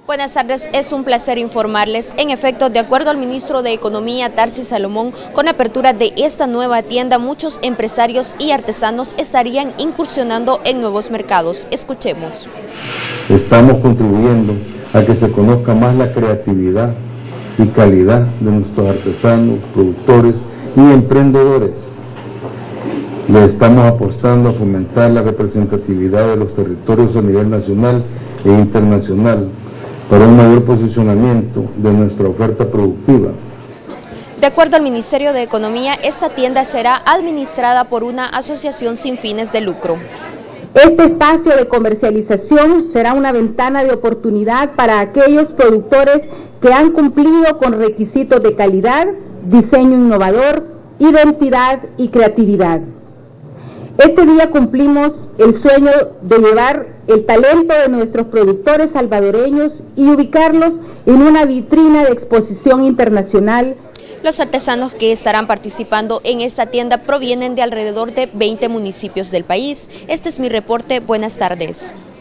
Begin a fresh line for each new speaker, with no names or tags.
Buenas tardes, es un placer informarles. En efecto, de acuerdo al ministro de Economía, Tarsi Salomón, con apertura de esta nueva tienda, muchos empresarios y artesanos estarían incursionando en nuevos mercados. Escuchemos.
Estamos contribuyendo a que se conozca más la creatividad y calidad de nuestros artesanos, productores y emprendedores. Le estamos apostando a fomentar la representatividad de los territorios a nivel nacional e internacional para un mayor posicionamiento de nuestra oferta productiva.
De acuerdo al Ministerio de Economía, esta tienda será administrada por una asociación sin fines de lucro.
Este espacio de comercialización será una ventana de oportunidad para aquellos productores que han cumplido con requisitos de calidad, diseño innovador, identidad y creatividad. Este día cumplimos el sueño de llevar el talento de nuestros productores salvadoreños y ubicarlos en una vitrina de exposición internacional.
Los artesanos que estarán participando en esta tienda provienen de alrededor de 20 municipios del país. Este es mi reporte. Buenas tardes.